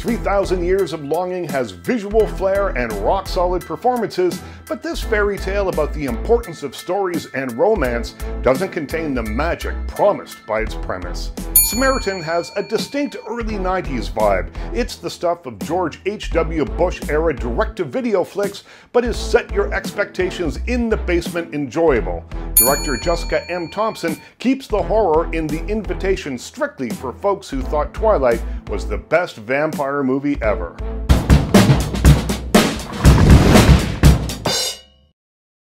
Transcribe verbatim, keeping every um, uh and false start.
three thousand Years of Longing has visual flair and rock-solid performances, but this fairy tale about the importance of stories and romance doesn't contain the magic promised by its premise. Samaritan has a distinct early nineties vibe. It's the stuff of George H W Bush-era direct-to-video flicks, but is set your expectations in the basement enjoyable. Director Jessica M. Thompson keeps the horror in The Invitation strictly for folks who thought Twilight was the best vampire movie ever.